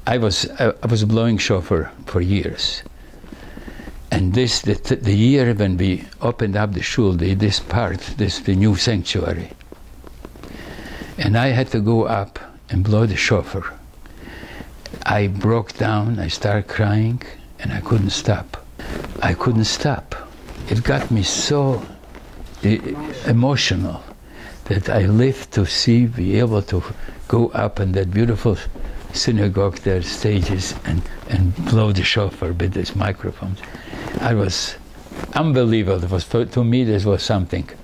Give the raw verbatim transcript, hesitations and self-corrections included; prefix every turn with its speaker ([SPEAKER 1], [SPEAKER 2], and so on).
[SPEAKER 1] I was I, I was blowing shofar for years, and this the, the year when we opened up the shul, the, this part, this the new sanctuary, and I had to go up and blow the shofar. I broke down. I started crying, and I couldn't stop. I couldn't stop. It got me so e emotional that I lived to see, be able to go up in that beautiful synagogue, their stages, and, and blow the shofar with these microphones. I was unbelievable. It was, to me, this was something.